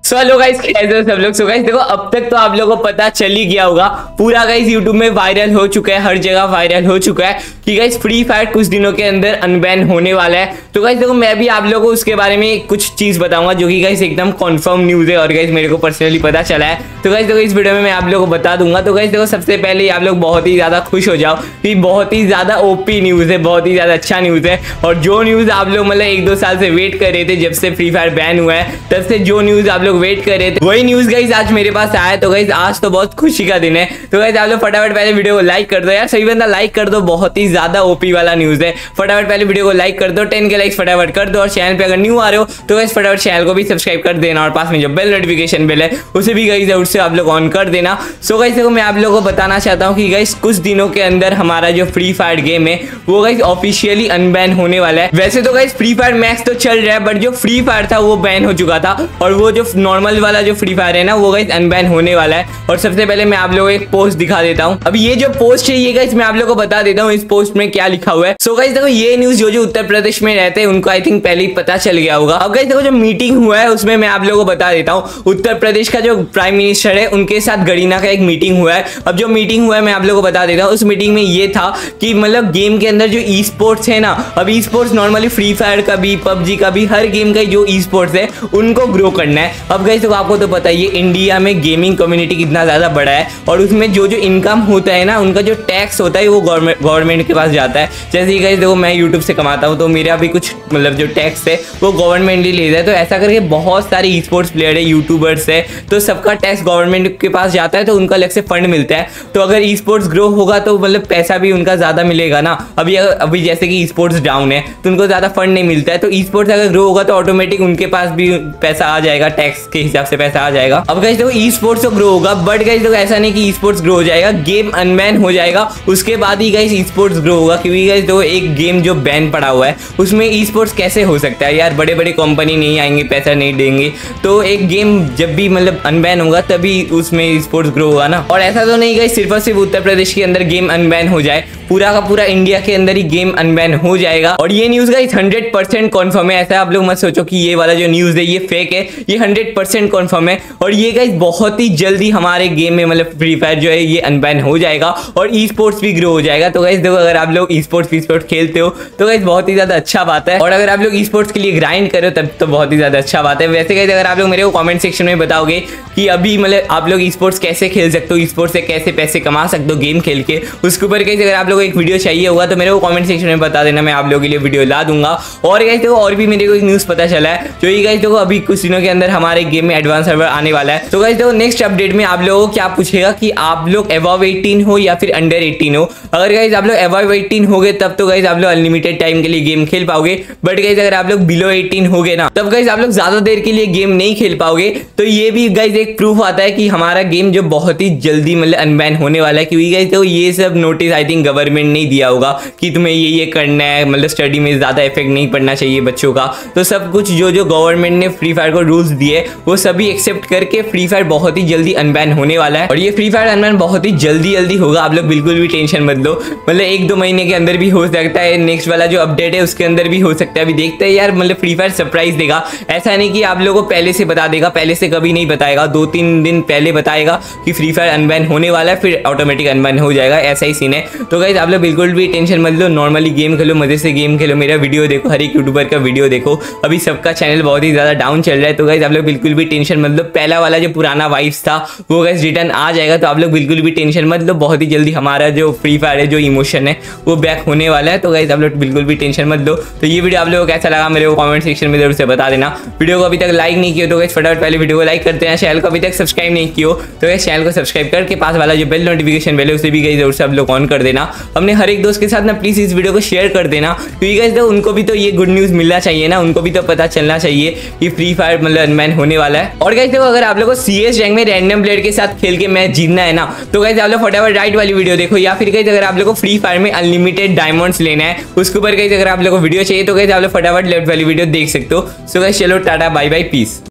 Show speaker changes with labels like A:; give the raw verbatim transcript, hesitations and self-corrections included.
A: So hello guys, कैसे हो सब लोग। सो गाइस देखो, अब तक तो आप लोगों को पता चल ही गया होगा, पूरा गाइस यूट्यूब में वायरल हो चुका है, हर जगह वायरल हो चुका है कि गाइस फ्री फायर कुछ दिनों के अंदर अनबैन होने वाला है। तो गाइस देखो, मैं भी आप लोगों को उसके बारे में कुछ चीज बताऊंगा जो कि गाइस एकदम कंफर्म न्यूज है और गाइस मेरे को पर्सनली पता चला है। तो गाइस देखो, इस वीडियो में मैं आप लोगों को बता दूंगा। तो गाइस देखो, सबसे पहले आप लोग बहुत ही ज्यादा खुश हो जाओ कि बहुत ही ज्यादा ओपी न्यूज है, बहुत ही ज्यादा अच्छा न्यूज है। और जो न्यूज आप लोग मतलब एक दो साल से वेट कर रहे थे, जब से फ्री फायर बैन हुआ है तब से जो न्यूज आप लोग वेट कर रहे थे वही न्यूज गाइस आज मेरे पास आया है। तो गाइस आज तो बहुत खुशी का दिन है। तो गाइस आप लोग फटाफट पहले वीडियो को लाइक कर दो यार, सही बंदा लाइक कर दो, बहुत ही ज्यादा ओपी वाला न्यूज है। फटाफट पहले वीडियो को लाइक कर दो, टेन के लाइक्स फटाफट कर दो। और चैनल पे अगर न्यू आ रहे हो तो गाइस फटाफट चैनल को भी सब्सक्राइब कर देना और पास में जो बेल नोटिफिकेशन बेल है उसे भी गाइस उससे आप लोग ऑन कर देना। सो गाइस देखो, मैं आप लोगों को बताना चाहता हूँ कि गाइस कुछ दिनों के अंदर हमारा जो फ्री फायर गेम है वो गाइस ऑफिशियली अनबैन होने वाला है। वैसे तो गाइस फ्री फायर मैक्स तो चल रहा है, बट जो फ्री फायर था वो बैन हो चुका था और वो जो नॉर्मल वाला जो फ्री फायर है ना वो गाइस अनबैन होने वाला है। और सबसे पहले मैं आप लोगों को एक पोस्ट दिखा देता हूँ। अब ये जो पोस्ट है ये गाइस मैं आप लोगों को बता देता हूँ इस पोस्ट में क्या लिखा हुआ है। सो गाइस देखो, ये न्यूज जो जो उत्तर प्रदेश में रहते हैं उनको आई थिंक पहले ही पता चल गया होगा। अब गाइस देखो, जो मीटिंग हुआ है उसमें मैं आप लोगों को बता देता हूँ, उत्तर प्रदेश का जो प्राइम मिनिस्टर है उनके साथ गरीना का एक मीटिंग हुआ है। अब जो मीटिंग हुआ है मैं आप लोगों को बता देता हूँ। उस मीटिंग में ये था कि मतलब गेम के अंदर जो ई स्पोर्ट्स है ना, अब esports normally free fire का भी, पबजी का भी, हर गेम का जो ई स्पोर्ट्स है उनको ग्रो करना है। अब गाइस देखो, आपको तो पता ही है इंडिया में गेमिंग कम्युनिटी कितना ज्यादा बड़ा है और उसमें जो जो इनकम होता है ना, उनका जो टैक्स होता है वो गवर्नमेंट गवर्नमेंट के पास जाता है। जैसे कि गाइस देखो, मैं यूट्यूब से कमाता हूँ तो मेरा भी कुछ मतलब जो टैक्स है वो गवर्नमेंट ही लेता है। तो ऐसा करके बहुत सारे ई स्पोर्ट्स प्लेयर है, यूट्यूबर्स है, तो सबका टैक्स गवर्नमेंट के पास जाता है, तो उनका अलग से फंड मिलता है। तो अगर ई स्पोर्ट्स ग्रो होगा तो मतलब पैसा भी उनका ज्यादा मिलेगा ना। अभी अभी जैसे कि ई स्पोर्ट्स डाउन है तो उनको ज्यादा फंड नहीं मिलता है, तो ई स्पोर्ट्स अगर ग्रो होगा तो ऑटोमेटिक उनके पास भी पैसा आ जाएगा, टैक्स के हिसाब से पैसा आ जाएगा। अब गाइस देखो, ई स्पोर्ट्स तो ग्रो होगा, बट गाइस देखो ऐसा नहीं कि ई स्पोर्ट्स ग्रो हो जाएगा, गेम अनबैन हो जाएगा उसके बाद ही गाइस ई स्पोर्ट्स ग्रो होगा। क्योंकि गाइस देखो, एक गेम जो बैन पड़ा हुआ है उसमें ई स्पोर्ट्स कैसे हो सकता है यार, बड़े बड़े कंपनी नहीं आएंगे, पैसा नहीं देंगे। तो एक गेम जब भी मतलब अनबैन होगा तभी उसमें ई स्पोर्ट्स ग्रो होगा ना। और ऐसा तो नहीं गाइस सिर्फ और सिर्फ उत्तर प्रदेश के अंदर गेम अनबैन हो जाए, पूरा का पूरा इंडिया के अंदर ही गेम अनबैन हो जाएगा। और ये news guys hundred percent confirm है। ऐसा आप लोग मत सोचो कि ये वाला जो न्यूज है ये फेक है, ये हंड्रेड परसेंट कन्फर्म है। और ये गाइस बहुत ही जल्दी हमारे गेम में मतलब फ्री फायर जो है ये अनबैन हो जाएगा और ई स्पोर्ट्स भी ग्रो हो जाएगा। तो गाइस देखो, अगर आप लोग ई स्पोर्ट्स स्पोर्ट्स खेलते हो तो गाइस बहुत ही ज्यादा अच्छा बात है। और अगर आप लोग ई स्पोर्ट्स के लिए ग्राइंड करो तब तो बहुत ही ज्यादा अच्छा बात है। वैसे गाइस अगर आप लोग मेरे को कमेंट सेक्शन में बताओगे कि अभी मतलब आप लोग ई स्पोर्ट्स कैसे खेल सकते हो, ई स्पोर्ट्स से कैसे पैसे कमा सकते हो गेम खेल के, उसके ऊपर गाइस अगर आप लोग एक वीडियो चाहिए होगा तो मेरे को कमेंट सेक्शन में बता देना, मैं आप लोगों के लिए वीडियो ला दूंगा। और गाइस देखो, और भी मेरे को एक न्यूज पता चला है जो ये गाइस देखो अभी कुछ दिनों के अंदर हमारे गेम में एडवांस सर्वर आने वाला है। तो गाइस देखो, नेक्स्ट अपडेट में आप लोगों को क्या पूछेगा कि आप लोग अबव एटीन हो या फिर अंडर एटीन हो। अगर गाइस आप लोग अबव एटीन हो गए तब तो गाइस आप लोग अनलिमिटेड टाइम के लिए गेम खेल पाओगे, बट गाइस अगर आप लोग बिलो एटीन हो गए ना तब गाइस आप लोग ज्यादा देर के लिए गेम नहीं खेल पाओगे। तो ये भी गाइस एक प्रूफ आता है कि हमारा गेम जो बहुत ही जल्दी मतलब अनबैन होने वाला है। क्योंकि गाइस देखो, ये सब नोटिस आई थिंक गवर्नमेंट ने दिया होगा कि तुम्हें ये ये करना है, मतलब स्टडी में ज्यादा इफेक्ट नहीं पड़ना चाहिए बच्चों का। तो सब कुछ जो जो गवर्नमेंट ने फ्री फायर को रूल्स दिए वो सभी एक्सेप्ट करके फ्री फायर बहुत ही जल्दी अनबैन होने वाला है। और ये फ्री फायर अनबैन बहुत ही जल्दी जल्दी होगा, आप लोग बिल्कुल भी टेंशन मत लो। मतलब एक दो महीने के अंदर भी हो सकता है, नेक्स्ट वाला जो अपडेट है उसके अंदर भी हो सकता है। अभी देखते हैं यार, मतलब फ्री फायर सरप्राइज देगा। ऐसा नहीं कि आप लोगों को पहले से बता देगा, पहले से कभी नहीं बताएगा, दो तीन दिन पहले बताएगा कि फ्री फायर अनबैन होने वाला है, फिर ऑटोमेटिक अनबैन हो जाएगा, ऐसा ही सीन है। तो गाइस आप लोग बिल्कुल भी टेंशन मत लो, नॉर्मली गेम खेलो, मजे से गेम खेलो, मेरा वीडियो देखो, हर एक यूट्यूबर का वीडियो देखो। अभी सबका चैनल बहुत ही ज्यादा डाउन चल रहा है, तो गाइस आप लोग बिल्कुल भी टेंशन मत लो। पहला वाला जो पुराना वाइब्स था वो गाइस रिटर्न आ जाएगा, तो आप लोग बिल्कुल भी टेंशन मत लो। बहुत ही जल्दी हमारा जो फ्री फायर है, जो इमोशन है वो बैक होने वाला है। तो गाइस आप लोग बिल्कुल भी टेंशन मत लो। तो ये वीडियो आप लोगों को कैसा लगा मेरे को कमेंट सेक्शन में जरूर से बता देना। वीडियो को अभी तक लाइक नहीं किया तो गाइस फटाफट पहले वीडियो को लाइक करते हैं। चैनल को अभी तक सब्सक्राइब नहीं किया तो गाइस चैनल को सब्सक्राइब करके पास वाला जो बेल नोटिफिकेशन बेल है उसे भी गाइस जरूर से आप लोग ऑन कर देना। अपने हर एक दोस्त के साथ ना प्लीज इस वीडियो को शेयर कर देना, क्योंकि गाइस देखो उनको भी तो ये गुड न्यूज मिलना चाहिए ना, उनको भी तो पता चलना चाहिए कि फ्री फायर मतलब अनबैन होने वाला है। और गाइस देखो, अगर आप लोगों को सीएस रैंक में रैंडम प्लेयर के साथ खेल के मैच जीतना है ना तो गाइस आप लोग फटाफट राइट वाली वीडियो देखो, या फिर गाइस अगर आप लोगों को फ्री फायर में अनलिमिटेड डायमंड्स लेना है उसके ऊपर गाइस अगर आप लोगों को वीडियो चाहिए तो गाइस आप लोग फटाफट लेफ्ट वाली वीडियो देख सकते हो। सो गाइस चलो टाटा बाय बाय पीस।